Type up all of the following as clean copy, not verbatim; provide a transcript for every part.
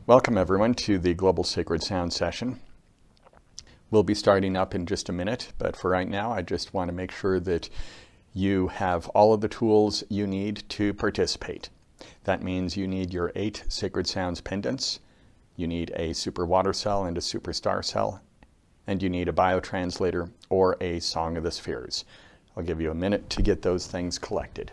Welcome everyone to the Global Sacred Sound session. We'll be starting up in just a minute, but for right now I just want to make sure that you have all of the tools you need to participate. That means you need your 8 Sacred Sounds pendants, you need a super water cell and a super star cell, and you need a biotranslator or a Song of the Spheres. I'll give you a minute to get those things collected.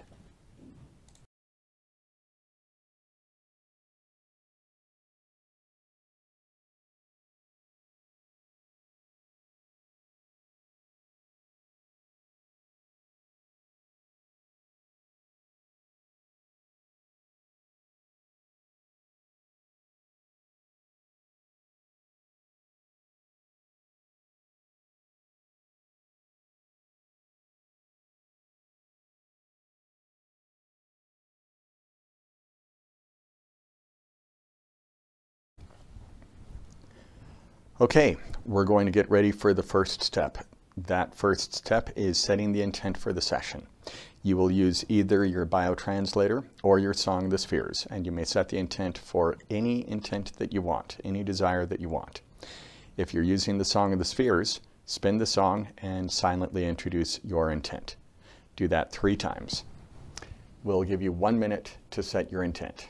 Okay, we're going to get ready for the first step. That first step is setting the intent for the session. You will use either your biotranslator or your Song of the Spheres, and you may set the intent for any intent that you want, any desire that you want. If you're using the Song of the Spheres, spin the song and silently introduce your intent. Do that 3 times. We'll give you 1 minute to set your intent.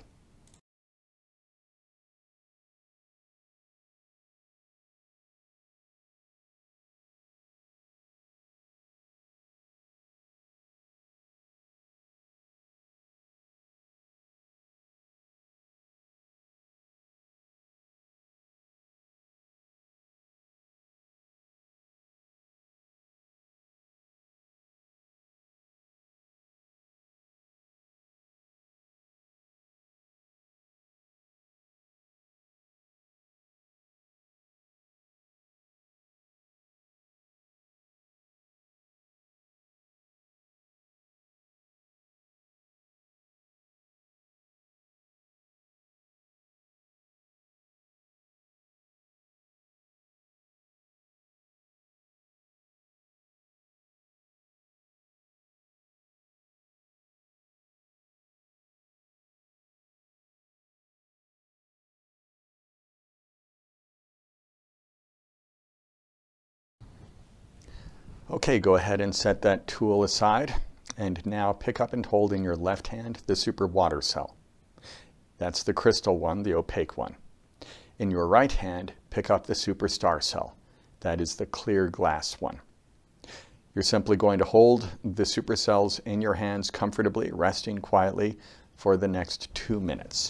Okay, go ahead and set that tool aside, and now pick up and hold in your left hand the super water cell. That's the crystal one, the opaque one. In your right hand, pick up the super star cell. That is the clear glass one. You're simply going to hold the super cells in your hands comfortably, resting quietly for the next 2 minutes.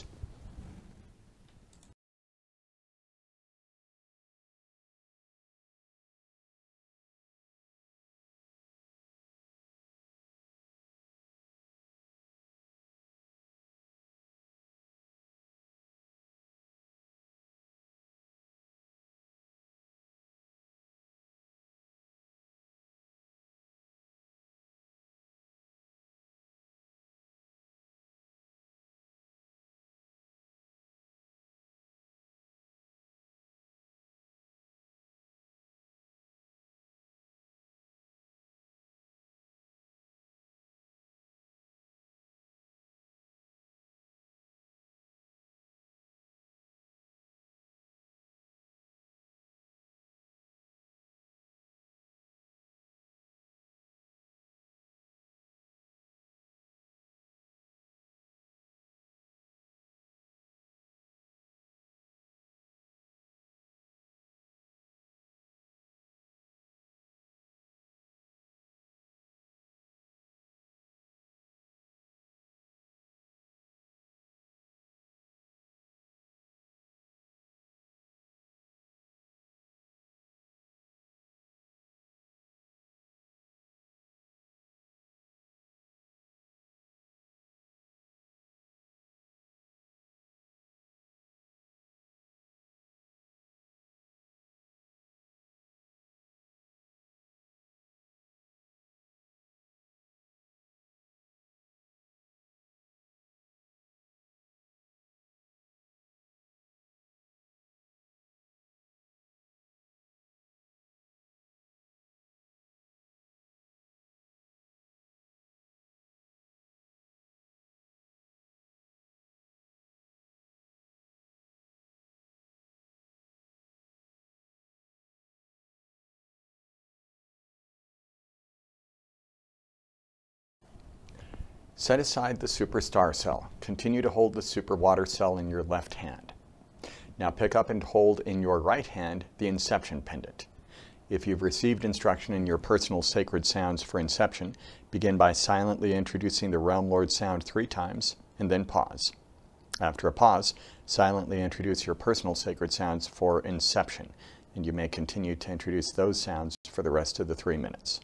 Set aside the superstar cell. Continue to hold the super water cell in your left hand. Now pick up and hold in your right hand the Inception pendant. If you've received instruction in your personal sacred sounds for Inception, begin by silently introducing the Realm Lord sound 3 times and then pause. After a pause, silently introduce your personal sacred sounds for Inception, and you may continue to introduce those sounds for the rest of the 3 minutes.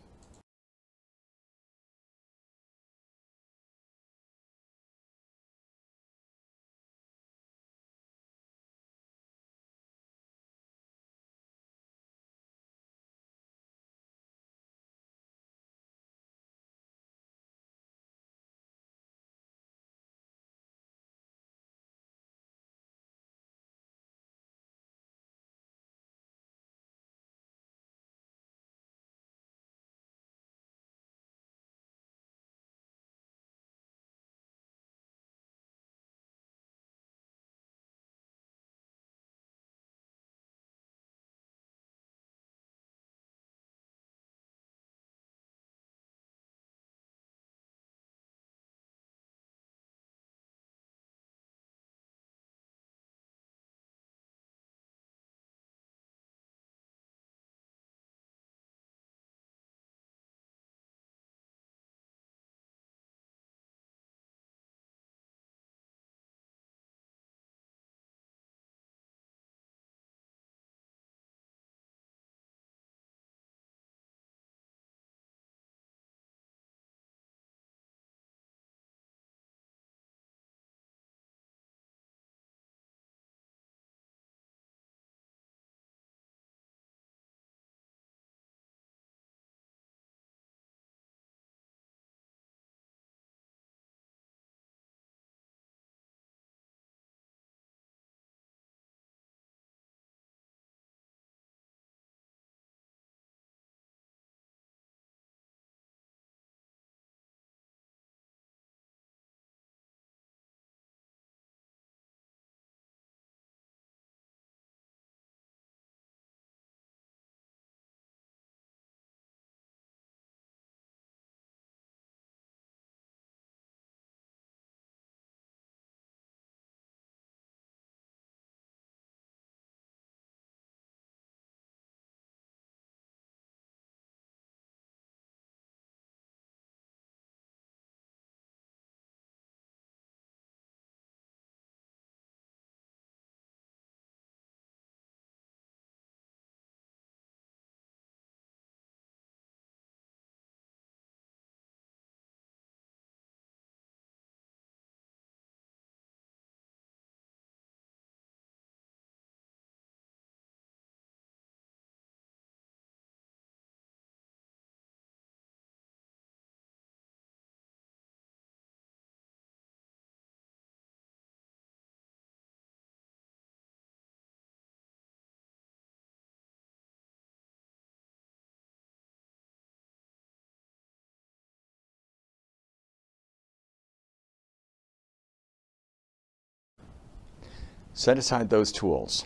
Set aside those tools.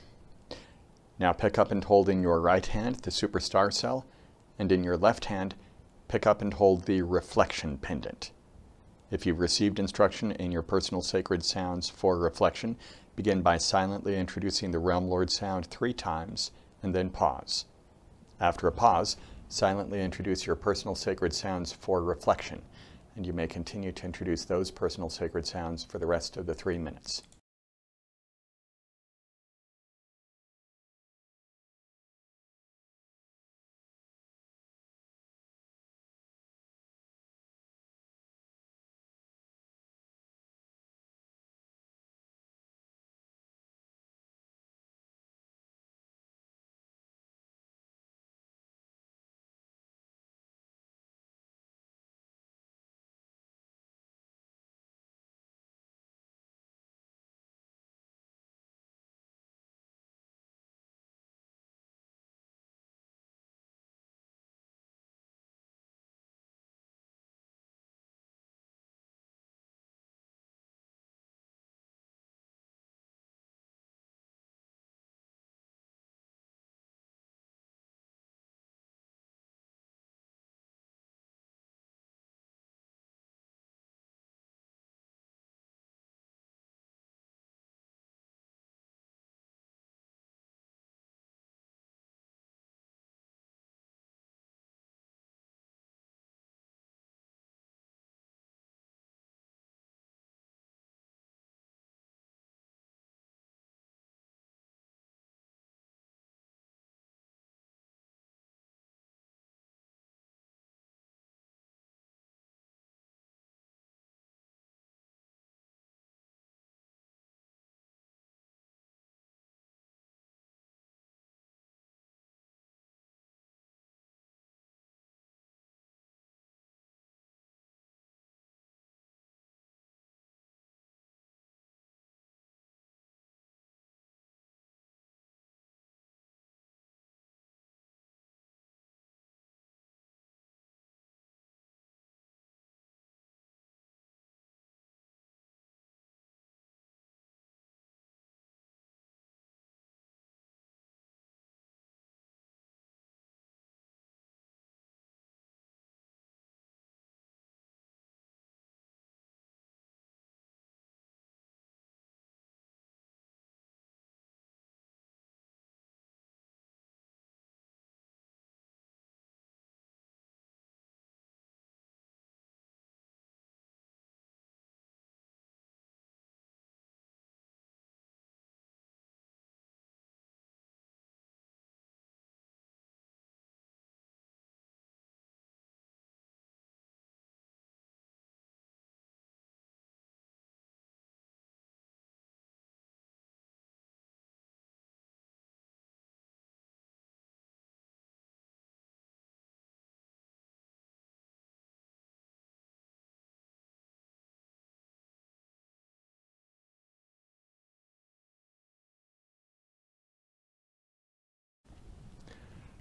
Now pick up and hold in your right hand the superstar cell, and in your left hand, pick up and hold the reflection pendant. If you've received instruction in your personal sacred sounds for reflection, begin by silently introducing the Realm Lord sound 3 times and then pause. After a pause, silently introduce your personal sacred sounds for reflection, and you may continue to introduce those personal sacred sounds for the rest of the 3 minutes.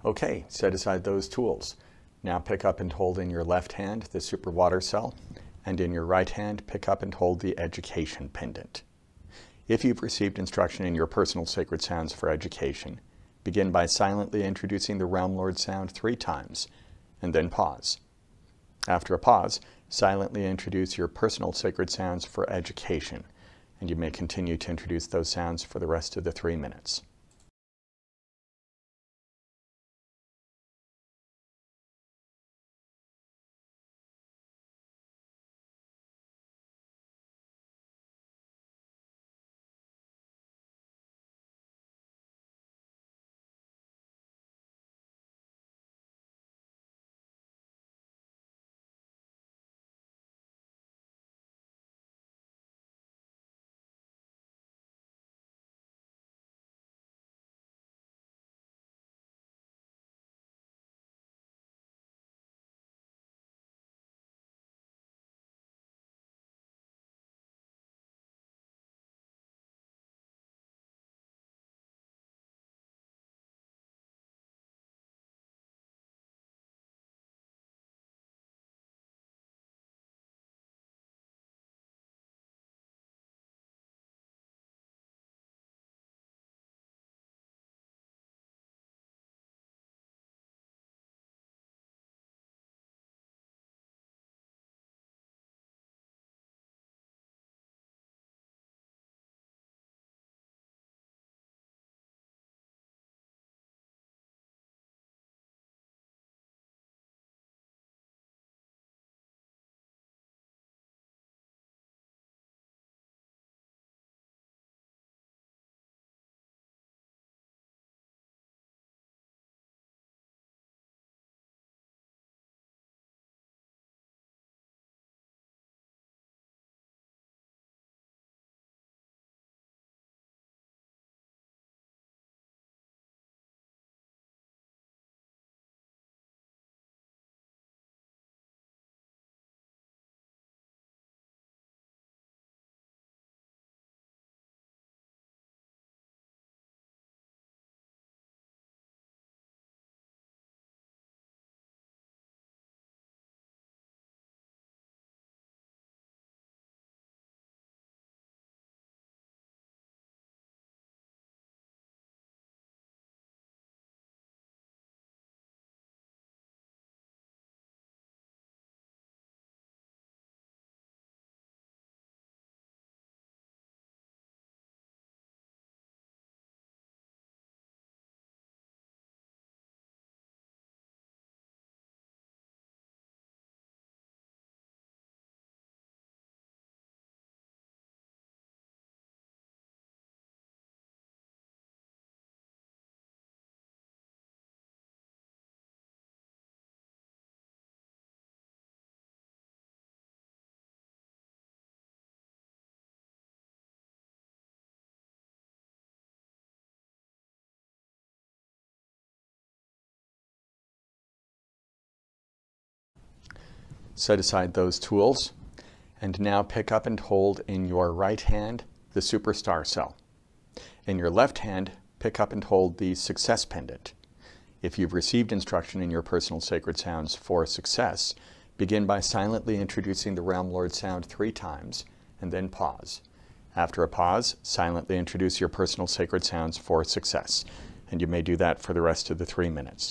Okay, set aside those tools. Now pick up and hold in your left hand the Super Water Cell, and in your right hand pick up and hold the Education pendant. If you've received instruction in your personal sacred sounds for education, begin by silently introducing the Realm Lord sound 3 times, and then pause. After a pause, silently introduce your personal sacred sounds for education, and you may continue to introduce those sounds for the rest of the 3 minutes. Set aside those tools, and now pick up and hold in your right hand the Superstar Cell. In your left hand, pick up and hold the Success pendant. If you've received instruction in your personal sacred sounds for success, begin by silently introducing the Realm Lord sound 3 times, and then pause. After a pause, silently introduce your personal sacred sounds for success, and you may do that for the rest of the 3 minutes.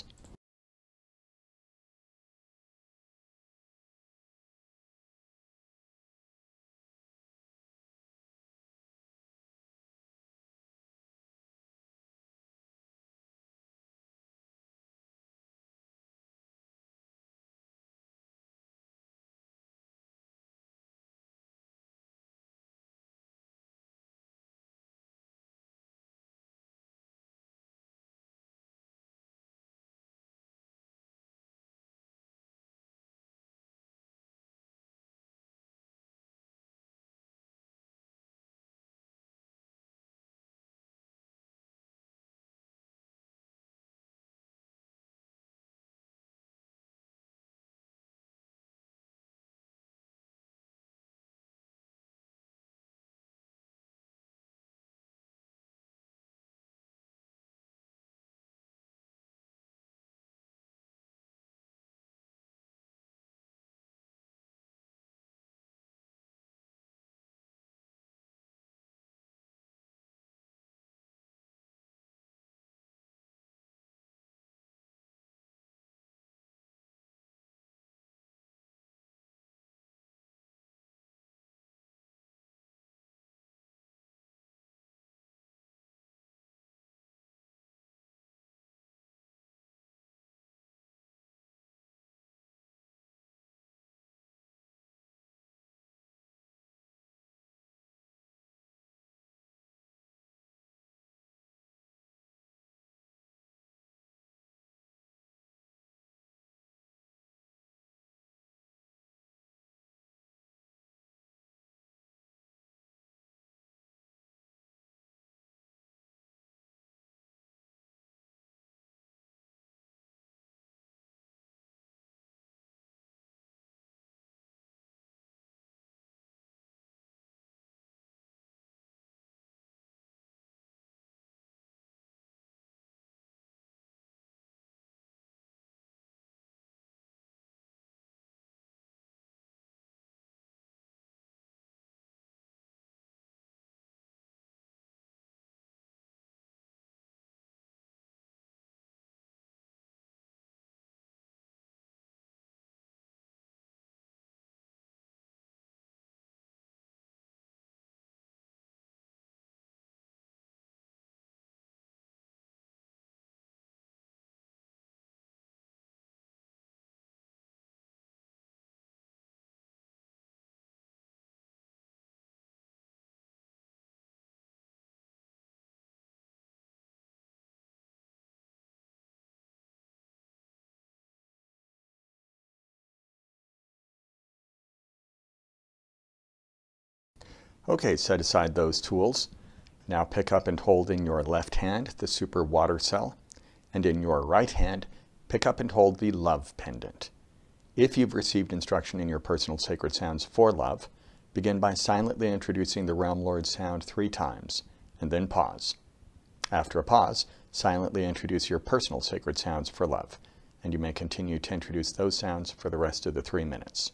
Okay, set aside those tools. Now pick up and hold in your left hand the Super Water Cell, and in your right hand, pick up and hold the Love pendant. If you've received instruction in your personal sacred sounds for love, begin by silently introducing the Realm Lord sound 3 times, and then pause. After a pause, silently introduce your personal sacred sounds for love, and you may continue to introduce those sounds for the rest of the 3 minutes.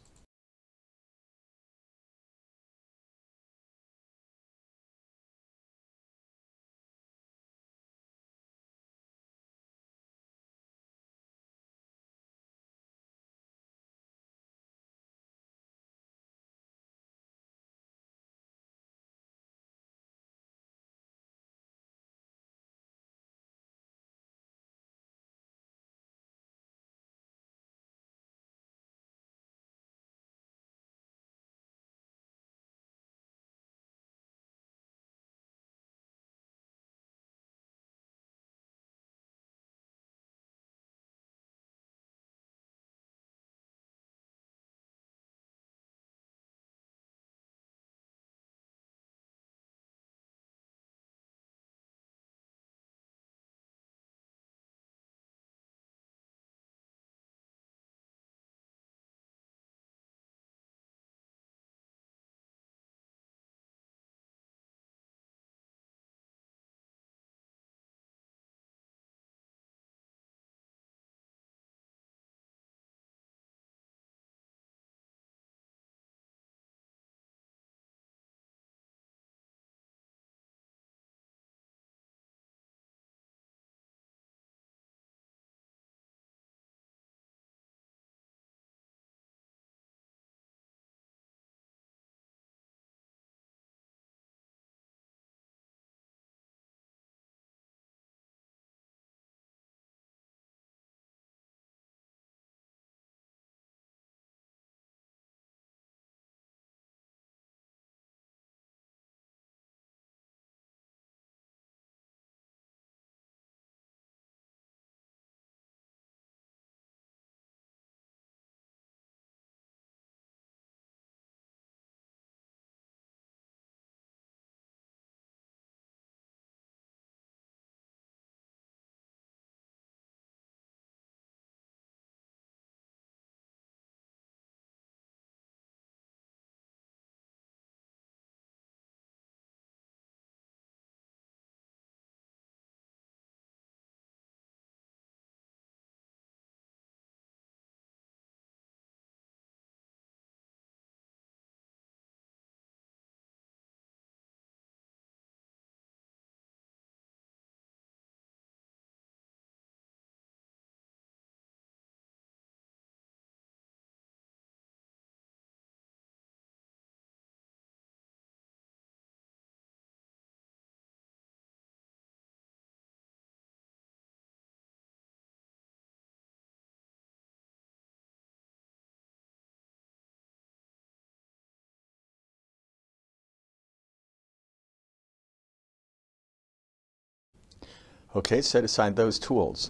Okay, set aside those tools.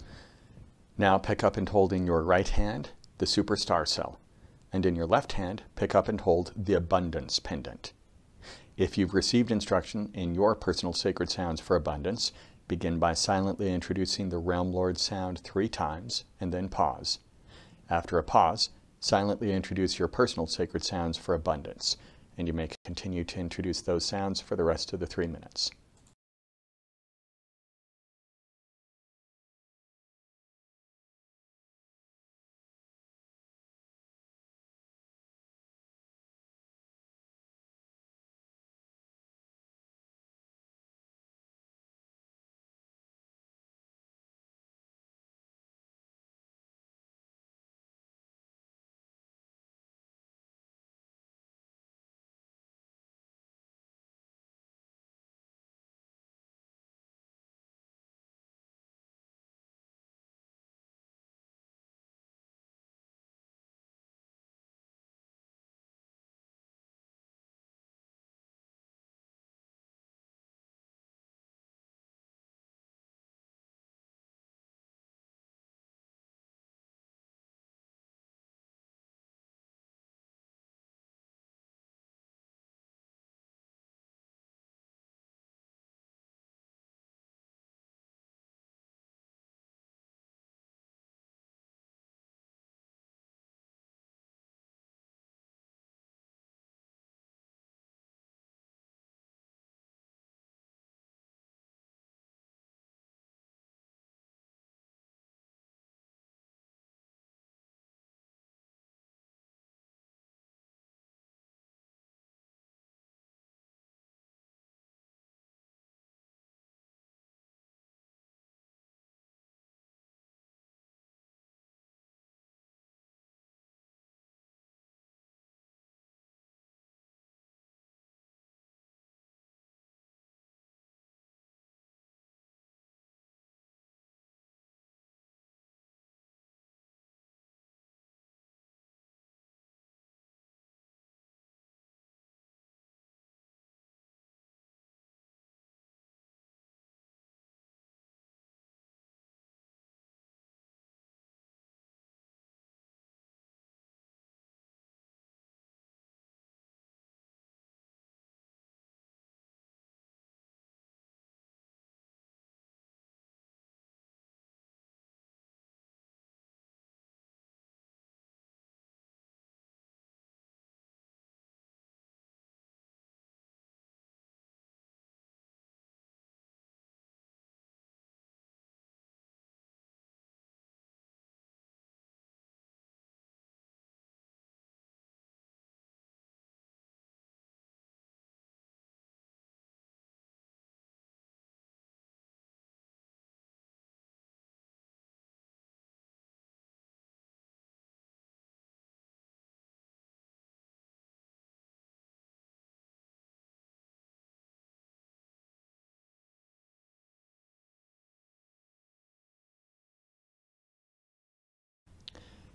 Now pick up and hold in your right hand the Super Star Cell, and in your left hand, pick up and hold the Abundance pendant. If you've received instruction in your personal sacred sounds for abundance, begin by silently introducing the Realm Lord sound 3 times, and then pause. After a pause, silently introduce your personal sacred sounds for abundance, and you may continue to introduce those sounds for the rest of the 3 minutes.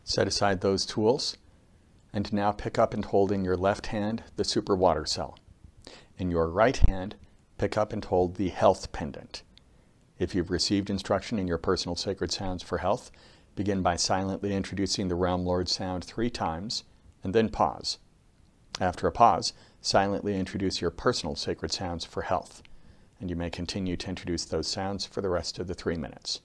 Set aside those tools, and now pick up and hold in your left hand the Super Water Cell. In your right hand, pick up and hold the Health Pendant. If you've received instruction in your personal sacred sounds for health, begin by silently introducing the Realm Lord sound 3 times, and then pause. After a pause, silently introduce your personal sacred sounds for health, and you may continue to introduce those sounds for the rest of the 3 minutes.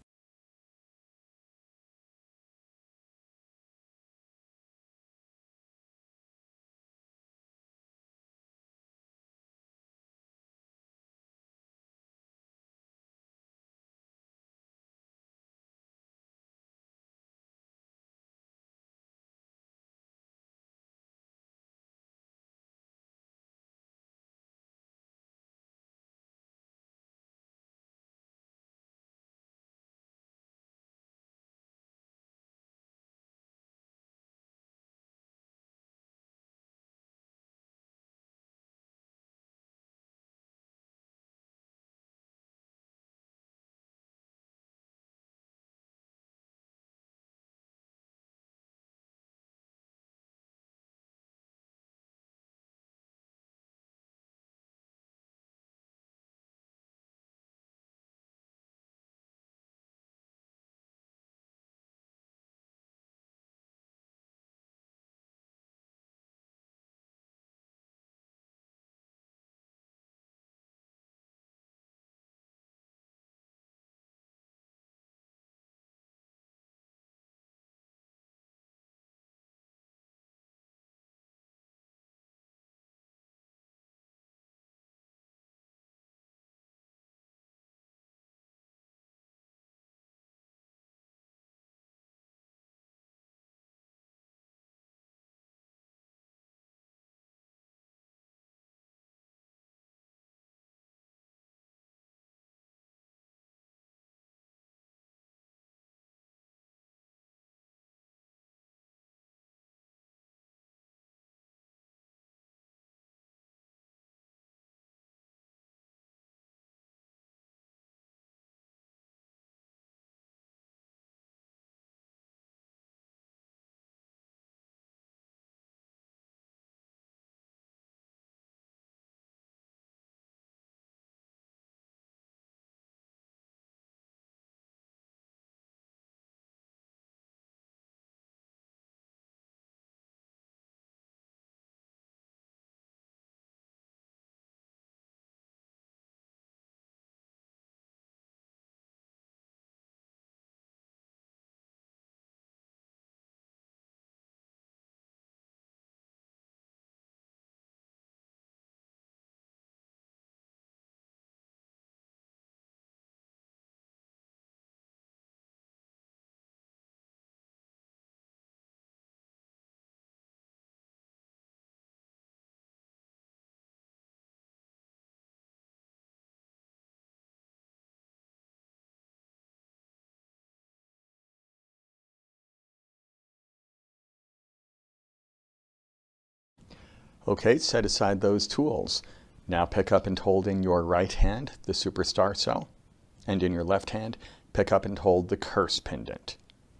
Okay, set aside those tools. Now pick up and hold in your right hand the Superstar Cell, and in your left hand, pick up and hold the Curse Pendant.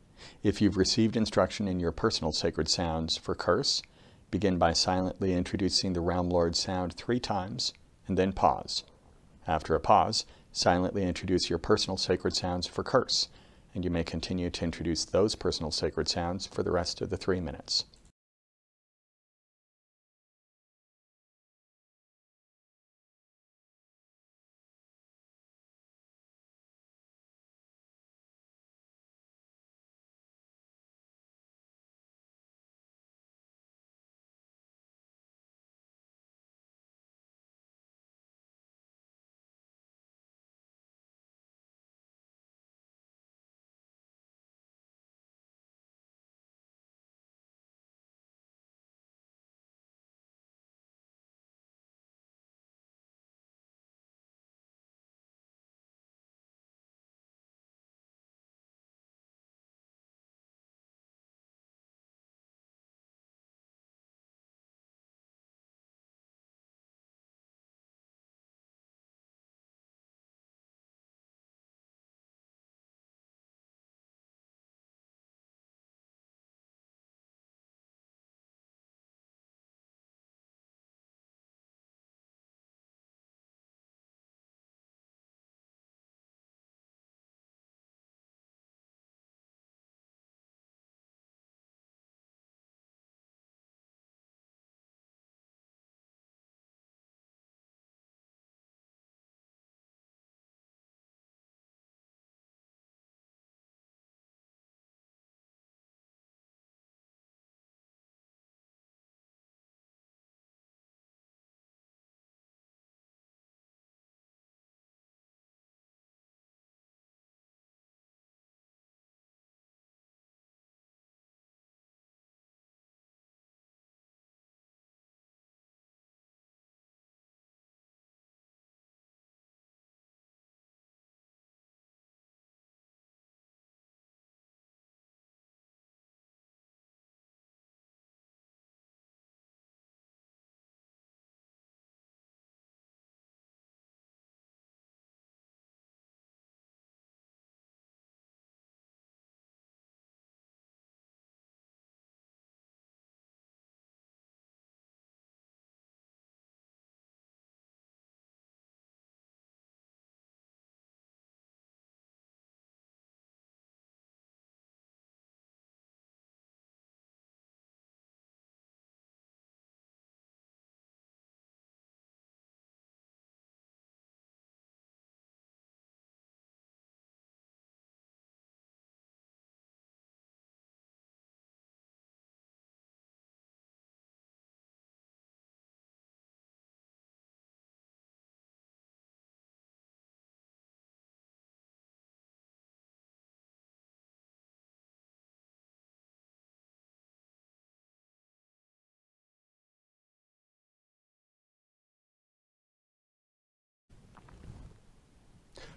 If you've received instruction in your personal sacred sounds for curse, begin by silently introducing the Realm Lord sound 3 times, and then pause. After a pause, silently introduce your personal sacred sounds for curse, and you may continue to introduce those personal sacred sounds for the rest of the 3 minutes.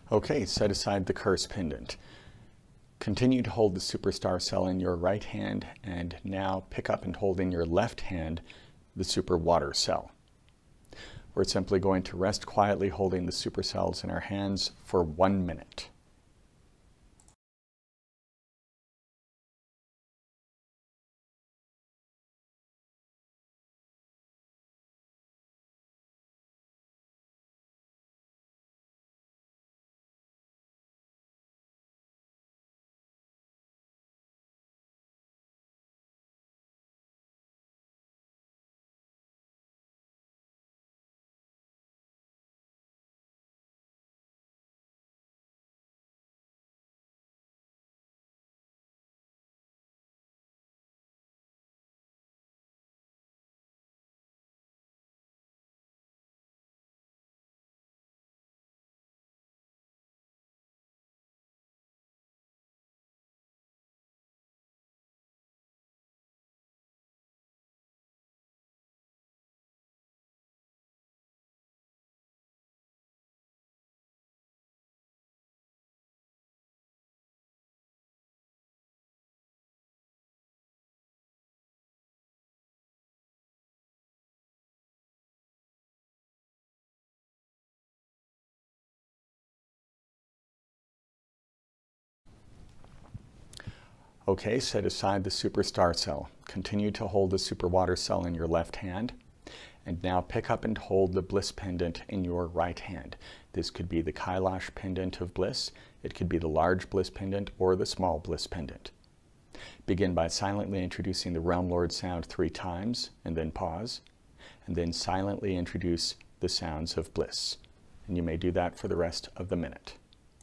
Okay, set aside the curse pendant. Continue to hold the superstar cell in your right hand and now pick up and hold in your left hand the super water cell. We're simply going to rest quietly holding the supercells in our hands for 1 minute. Okay, set aside the superstar cell. Continue to hold the super water cell in your left hand. And now pick up and hold the bliss pendant in your right hand. This could be the Kailash pendant of bliss. It could be the large bliss pendant or the small bliss pendant. Begin by silently introducing the Realm Lord sound 3 times and then pause. And then silently introduce the sounds of bliss. And you may do that for the rest of the minute.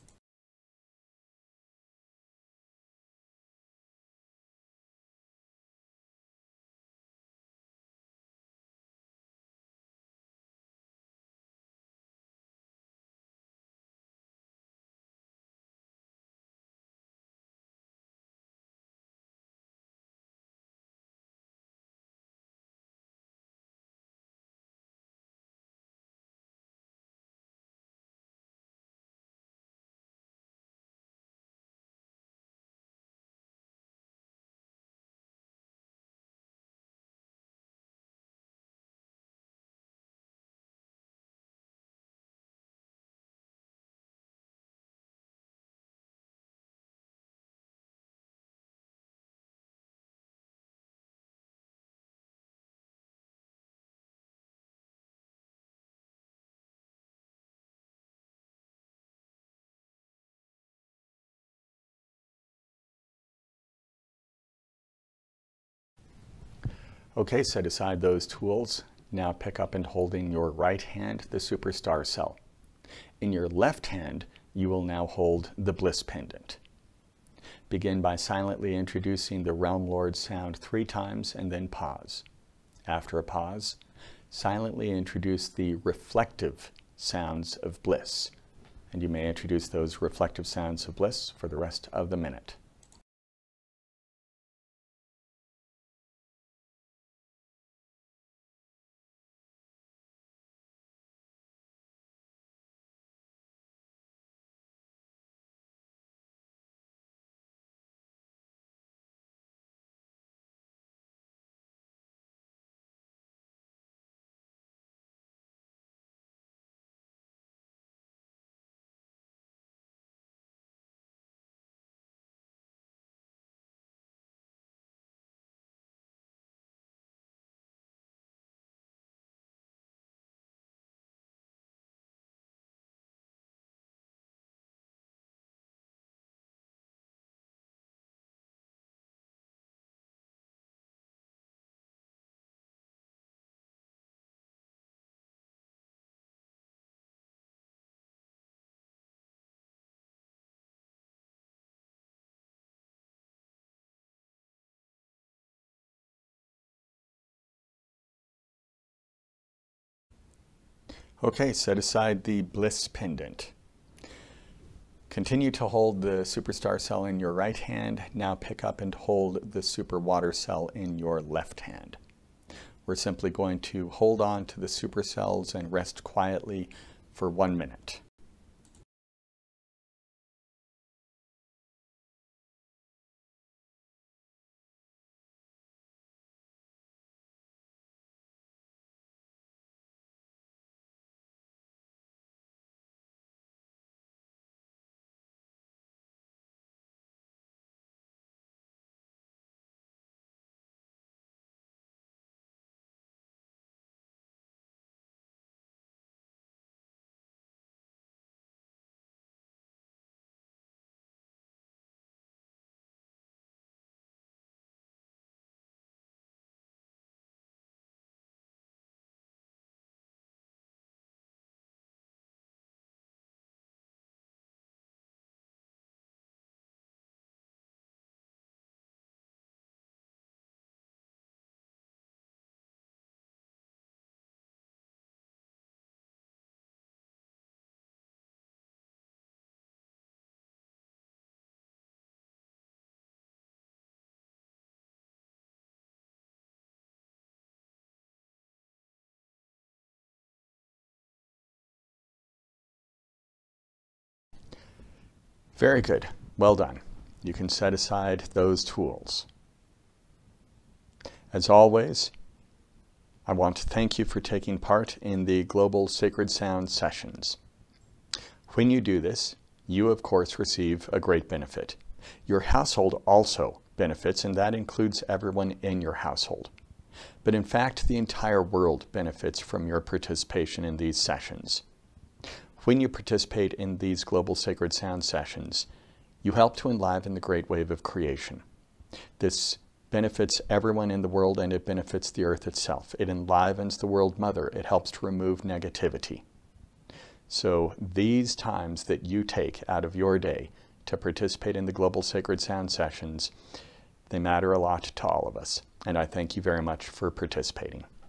Okay, set aside those tools. Now pick up and hold in your right hand the superstar cell. In your left hand, you will now hold the bliss pendant. Begin by silently introducing the Realm Lord sound 3 times and then pause. After a pause, silently introduce the reflective sounds of bliss. And you may introduce those reflective sounds of bliss for the rest of the minute. Okay, set aside the bliss pendant. Continue to hold the superstar cell in your right hand. Now pick up and hold the super water cell in your left hand. We're simply going to hold on to the supercells and rest quietly for 1 minute. Very good. Well done. You can set aside those tools. As always, I want to thank you for taking part in the Global Sacred Sound sessions. When you do this, you of course receive a great benefit. Your household also benefits, and that includes everyone in your household. But in fact, the entire world benefits from your participation in these sessions. When you participate in these Global Sacred Sound sessions, you help to enliven the great wave of creation. This benefits everyone in the world, and it benefits the earth itself. It enlivens the world mother. It helps to remove negativity. So these times that you take out of your day to participate in the Global Sacred Sound sessions, they matter a lot to all of us. And I thank you very much for participating.